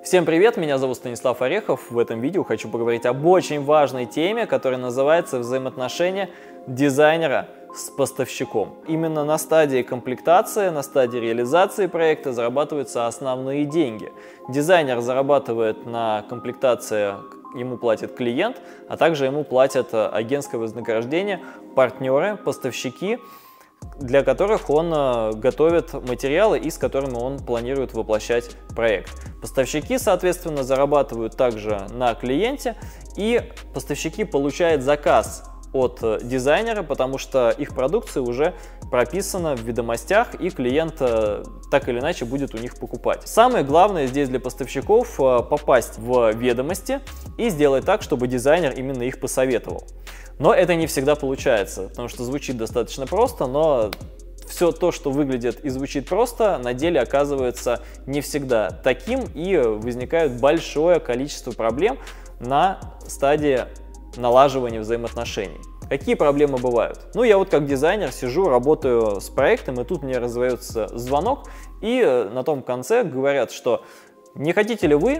Всем привет, меня зовут Станислав Орехов. В этом видео хочу поговорить об очень важной теме, которая называется взаимоотношения дизайнера с поставщиком. Именно на стадии комплектации, на стадии реализации проекта зарабатываются основные деньги. Дизайнер зарабатывает на комплектации, ему платит клиент, а также ему платят агентское вознаграждение, партнеры, поставщики, для которых он готовит материалы и с которыми он планирует воплощать проект. Поставщики, соответственно, зарабатывают также на клиенте, и поставщики получают заказ от дизайнера, потому что их продукция уже прописана в ведомостях, и клиент так или иначе будет у них покупать. Самое главное здесь для поставщиков попасть в ведомости и сделать так, чтобы дизайнер именно их посоветовал. Но это не всегда получается, потому что звучит достаточно просто, но все то, что выглядит и звучит просто, на деле оказывается не всегда таким, и возникает большое количество проблем на стадии налаживания взаимоотношений. Какие проблемы бывают? Ну, я вот как дизайнер сижу, работаю с проектом, и тут мне раздается звонок, и на том конце говорят, что не хотите ли вы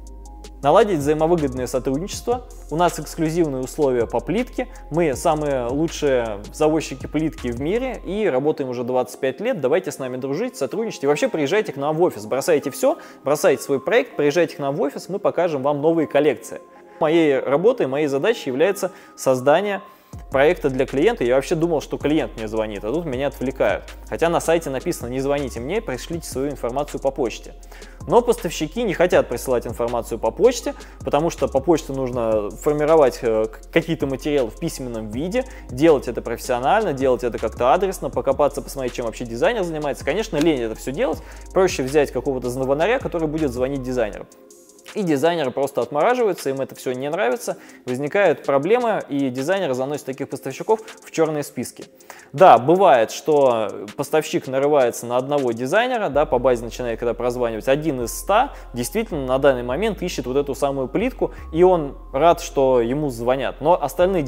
наладить взаимовыгодное сотрудничество, у нас эксклюзивные условия по плитке, мы самые лучшие завозчики плитки в мире и работаем уже 25 лет, давайте с нами дружить, сотрудничать, и вообще приезжайте к нам в офис, бросайте все, бросайте свой проект, приезжайте к нам в офис, мы покажем вам новые коллекции. Моей работой, моей задачей является создание проекта для клиента. Я вообще думал, что клиент мне звонит, а тут меня отвлекают. Хотя на сайте написано: не звоните мне, пришлите свою информацию по почте. Но поставщики не хотят присылать информацию по почте, потому что по почте нужно формировать какие-то материалы в письменном виде, делать это профессионально, делать это как-то адресно, покопаться, посмотреть, чем вообще дизайнер занимается. Конечно, лень это все делать, проще взять какого-то звонаря, который будет звонить дизайнеру. И дизайнеры просто отмораживаются, им это все не нравится, возникают проблемы, и дизайнеры заносят таких поставщиков в черные списки. Да, бывает, что поставщик нарывается на одного дизайнера, да, по базе начинает когда прозванивать, 1 из 100 действительно на данный момент ищет вот эту самую плитку, и он рад, что ему звонят, но остальные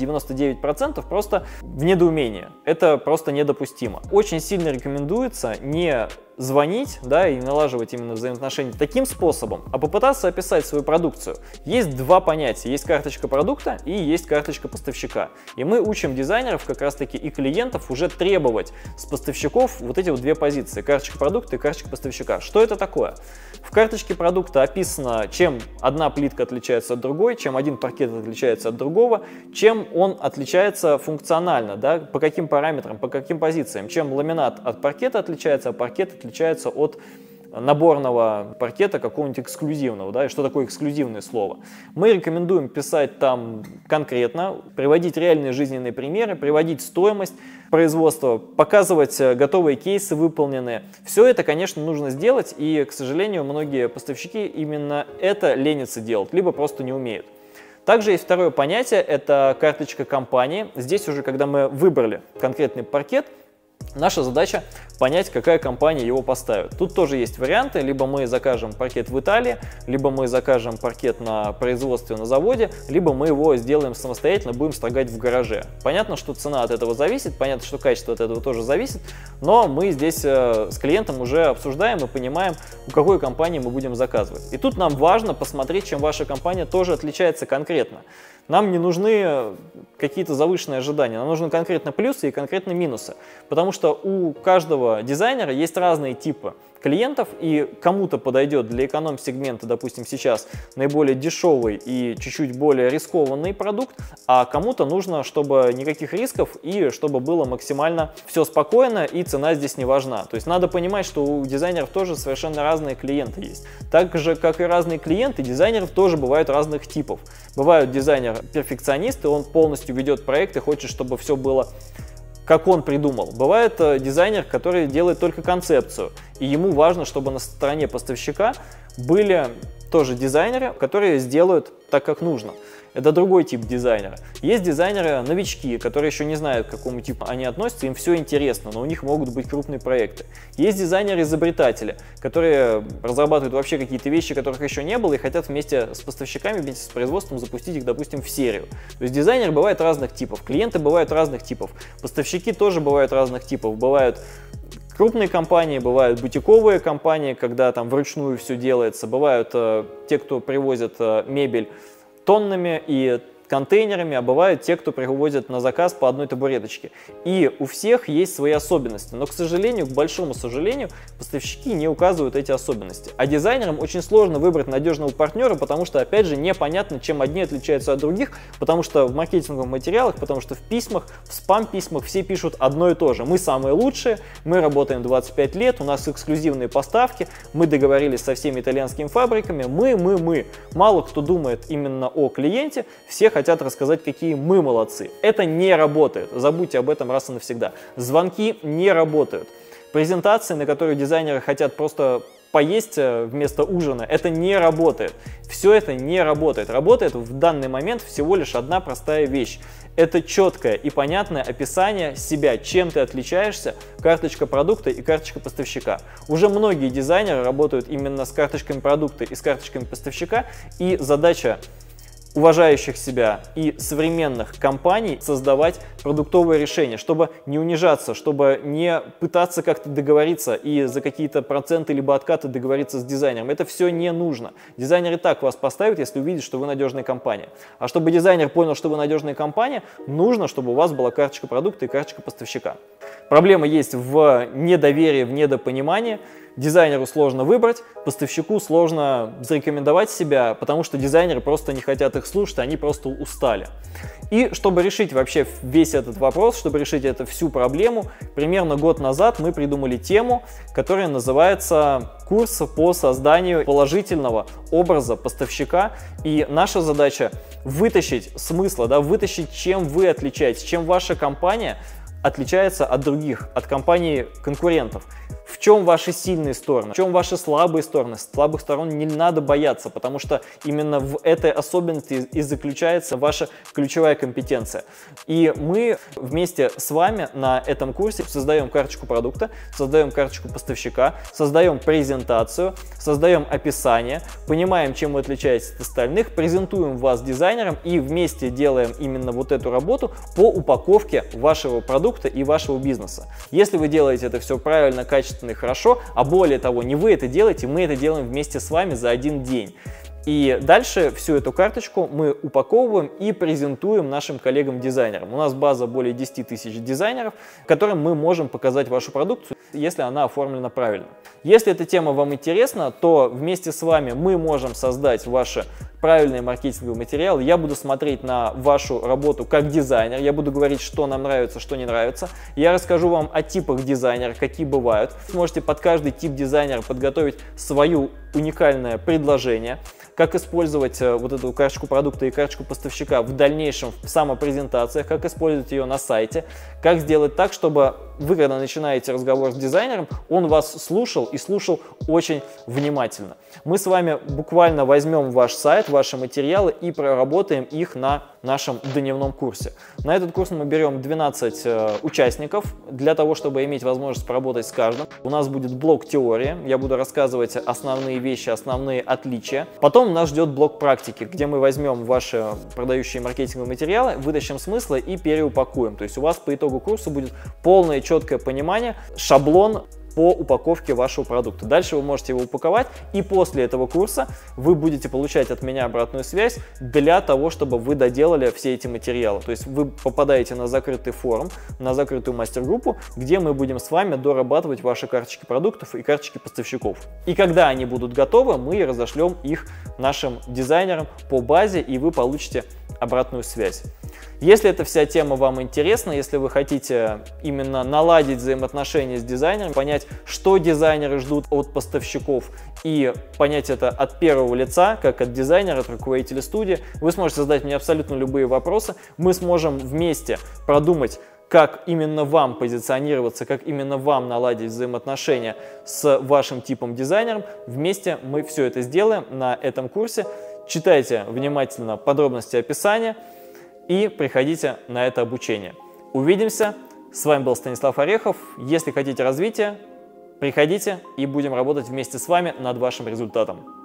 99% просто в недоумении. Это просто недопустимо. Очень сильно рекомендуется не звонить, да, и налаживать именно взаимоотношения таким способом, а попытаться описать свою продукцию. Есть два понятия: есть карточка продукта и есть карточка поставщика. И мы учим дизайнеров как раз таки и клиентов уже требовать с поставщиков вот эти вот две позиции: карточка продукта и карточка поставщика. Что это такое? В карточке продукта описано, чем одна плитка отличается от другой, чем один паркет отличается от другого, чем он отличается функционально, да, по каким параметрам, по каким позициям, чем ламинат от паркета отличается, а паркет отличается от наборного паркета какого-нибудь эксклюзивного, да, и что такое эксклюзивное слово. Мы рекомендуем писать там конкретно, приводить реальные жизненные примеры, приводить стоимость производства, показывать готовые кейсы выполненные. Все это, конечно, нужно сделать, и, к сожалению, многие поставщики именно это ленятся делать, либо просто не умеют. Также есть второе понятие, это карточка компании. Здесь уже, когда мы выбрали конкретный паркет, наша задача понять, какая компания его поставит. Тут тоже есть варианты: либо мы закажем паркет в Италии, либо мы закажем паркет на производстве на заводе, либо мы его сделаем самостоятельно, будем строгать в гараже. Понятно, что цена от этого зависит, понятно, что качество от этого тоже зависит, но мы здесь с клиентом уже обсуждаем и понимаем, у какой компании мы будем заказывать. И тут нам важно посмотреть, чем ваша компания тоже отличается конкретно. Нам не нужны какие-то завышенные ожидания, нам нужны конкретно плюсы и конкретно минусы, потому что у каждого дизайнера есть разные типы клиентов, и кому-то подойдет для эконом-сегмента, допустим, сейчас наиболее дешевый и чуть-чуть более рискованный продукт, а кому-то нужно, чтобы никаких рисков и чтобы было максимально все спокойно, и цена здесь не важна. То есть надо понимать, что у дизайнеров тоже совершенно разные клиенты есть. Так же, как и разные клиенты, дизайнеров тоже бывают разных типов. Бывают дизайнер-перфекционисты, он полностью ведет проект и хочет, чтобы все было как он придумал. Бывает дизайнер, который делает только концепцию, и ему важно, чтобы на стороне поставщика были тоже дизайнеры, которые сделают так, как нужно. Это другой тип дизайнера. Есть дизайнеры-новички, которые еще не знают, к какому типу они относятся, им все интересно, но у них могут быть крупные проекты. Есть дизайнеры-изобретатели, которые разрабатывают вообще какие-то вещи, которых еще не было, и хотят вместе с поставщиками, вместе с производством запустить их, допустим, в серию. То есть дизайнеры бывают разных типов, клиенты бывают разных типов, поставщики тоже бывают разных типов. Бывают крупные компании, бывают бутиковые компании, когда там вручную все делается, бывают те, кто привозят мебель тоннами и контейнерами, а бывают те, кто привозят на заказ по одной табуреточке. И у всех есть свои особенности, но, к сожалению, к большому сожалению, поставщики не указывают эти особенности. А дизайнерам очень сложно выбрать надежного партнера, потому что, опять же, непонятно, чем одни отличаются от других, потому что в маркетинговых материалах, потому что в письмах, в спам-письмах все пишут одно и то же. Мы самые лучшие, мы работаем 25 лет, у нас эксклюзивные поставки, мы договорились со всеми итальянскими фабриками, мы. Мало кто думает именно о клиенте, все хотят рассказать, какие мы молодцы. Это не работает. Забудьте об этом раз и навсегда. Звонки не работают. Презентации, на которые дизайнеры хотят просто поесть вместо ужина, это не работает. Все это не работает. Работает в данный момент всего лишь одна простая вещь. Это четкое и понятное описание себя, чем ты отличаешься, карточка продукта и карточка поставщика. Уже многие дизайнеры работают именно с карточками продукта и с карточками поставщика, и задача уважающих себя и современных компаний создавать продуктовые решения, чтобы не унижаться, чтобы не пытаться как-то договориться и за какие-то проценты либо откаты договориться с дизайнером. Это все не нужно. Дизайнер и так вас поставит, если увидит, что вы надежная компания. А чтобы дизайнер понял, что вы надежная компания, нужно, чтобы у вас была карточка продукта и карточка поставщика. Проблема есть в недоверии, в недопонимании. Дизайнеру сложно выбрать, поставщику сложно зарекомендовать себя, потому что дизайнеры просто не хотят их слушать, они просто устали. И чтобы решить вообще весь этот вопрос, чтобы решить эту всю проблему, примерно год назад мы придумали тему, которая называется «Курс по созданию положительного образа поставщика». И наша задача вытащить смысл, вытащить, чем вы отличаетесь, чем ваша компания отличается от других, от компаний конкурентов. В чем ваши сильные стороны, в чем ваши слабые стороны. Слабых сторон не надо бояться, потому что именно в этой особенности и заключается ваша ключевая компетенция. И мы вместе с вами на этом курсе создаем карточку продукта, создаем карточку поставщика, создаем презентацию, создаем описание, понимаем, чем вы отличаетесь от остальных, презентуем вас дизайнерам и вместе делаем именно вот эту работу по упаковке вашего продукта и вашего бизнеса. Если вы делаете это все правильно, качественно и хорошо, а более того, не вы это делаете, мы это делаем вместе с вами за один день. И дальше всю эту карточку мы упаковываем и презентуем нашим коллегам-дизайнерам. У нас база более 10 тысяч дизайнеров, которым мы можем показать вашу продукцию, если она оформлена правильно. Если эта тема вам интересна, то вместе с вами мы можем создать ваши правильные маркетинговые материалы. Я буду смотреть на вашу работу как дизайнер, я буду говорить, что нам нравится, что не нравится. Я расскажу вам о типах дизайнера, какие бывают. Вы сможете под каждый тип дизайнера подготовить свое уникальное предложение, как использовать вот эту карточку продукта и карточку поставщика в дальнейшем в самопрезентациях, как использовать ее на сайте, как сделать так, чтобы вы, когда начинаете разговор с дизайнером, он вас слушал и слушал очень внимательно. Мы с вами буквально возьмем ваш сайт, ваши материалы и проработаем их на нашем дневном курсе. На этот курс мы берем 12 участников для того, чтобы иметь возможность поработать с каждым. У нас будет блок теории, я буду рассказывать основные вещи, основные отличия. Потом нас ждет блок практики, где мы возьмем ваши продающие маркетинговые материалы, вытащим смыслы и переупакуем. То есть у вас по итогу курса будет полное четкое понимание, шаблон по упаковке вашего продукта. Дальше вы можете его упаковать, и после этого курса вы будете получать от меня обратную связь для того, чтобы вы доделали все эти материалы. То есть вы попадаете на закрытый форум, на закрытую мастер-группу, где мы будем с вами дорабатывать ваши карточки продуктов и карточки поставщиков. И когда они будут готовы, мы разошлем их нашим дизайнерам по базе, и вы получите обратную связь. Если эта вся тема вам интересна, если вы хотите именно наладить взаимоотношения с дизайнером, понять, что дизайнеры ждут от поставщиков, и понять это от первого лица, как от дизайнера, от руководителя студии, вы сможете задать мне абсолютно любые вопросы. Мы сможем вместе продумать, как именно вам позиционироваться, как именно вам наладить взаимоотношения с вашим типом дизайнером. Вместе мы все это сделаем на этом курсе. Читайте внимательно подробности описания и приходите на это обучение. Увидимся. С вами был Станислав Орехов. Если хотите развития, приходите и будем работать вместе с вами над вашим результатом.